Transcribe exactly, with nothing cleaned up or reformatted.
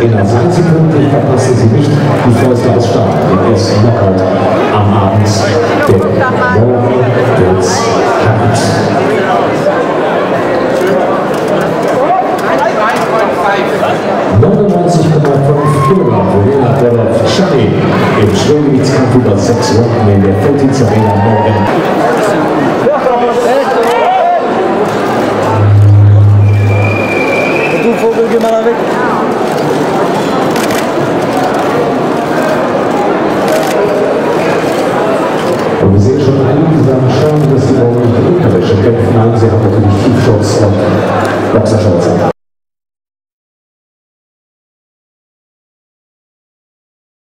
Arena. Seien Sie pünktlich, verpassen Sie nicht die Fäuste aus Stahl, den ersten Knockout am Abend. Denn morgen wird's hart. neunundneunzig Komma fünf Kilogramm Verena Gorov-Chani im Schwergewichtskampf über sechs Runden in der Veltins Arena morgen. Du Vogel, geh mal da weg. Und wir sehen schon einige, die sagen schon, dass sie morgen nicht in Unterwäsche kämpfen. Nein, sie haben natürlich Tiefschutz und Boxershorts an.